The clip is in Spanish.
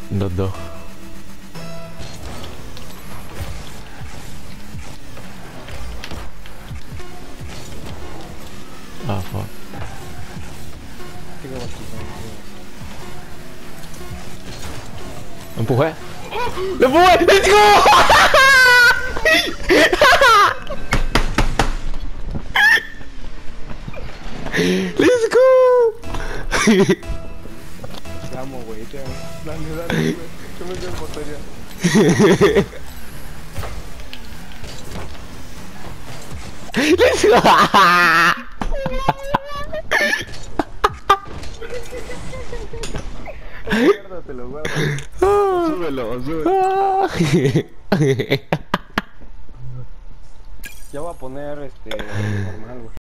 2-2. Ah, fuck. Empujé. ¡Lo empujé! ¡Let's go! ¡Let's go! Te amo, güey, te amo. Dale, dale, güey. Yo me quedo en portería. ¡Let's go! Guárdatelo, guárdatelo. Súbelo, súbelo. Ya voy a poner normal, güey.